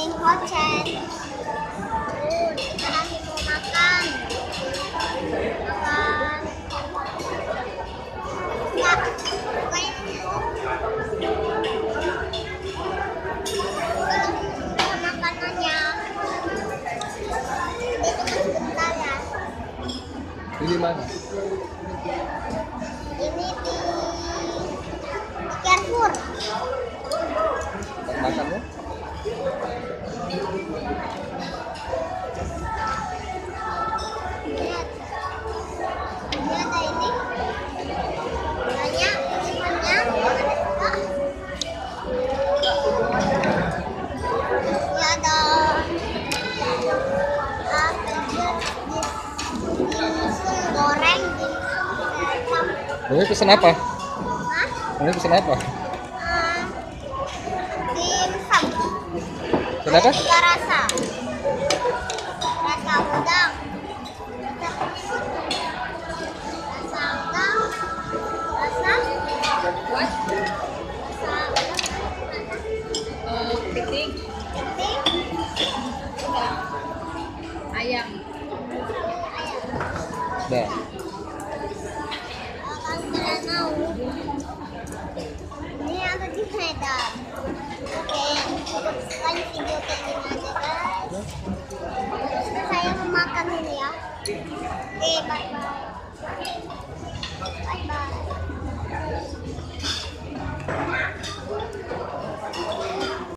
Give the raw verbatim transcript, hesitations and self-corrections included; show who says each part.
Speaker 1: Puding hocen. Tuh, kita lagi mau makan. Makan. Ya, main. Belum makanannya. Ini cuma sebentar ya.
Speaker 2: Ini di mana?
Speaker 1: Ini di Carrefour.
Speaker 2: Makannya?
Speaker 1: Lihat. Ini ada ini. Banyak ikannya. Ini ada apa dimsum goreng, dimsum kecap.
Speaker 2: Ini pesen apa?
Speaker 1: Hah?
Speaker 2: Ini pesen apa?
Speaker 1: Eh, dimsum.
Speaker 2: Pesen apa?
Speaker 1: Tiga rasa. Rasa udang. Rasa udang. Rasa. Rasa
Speaker 3: Piting,
Speaker 1: keting.
Speaker 3: ayam.
Speaker 1: Ayam.
Speaker 2: Dah.
Speaker 1: Kalau tidak mau, ini ada di Medan. Oke, cukup sekian video kayak gini aja.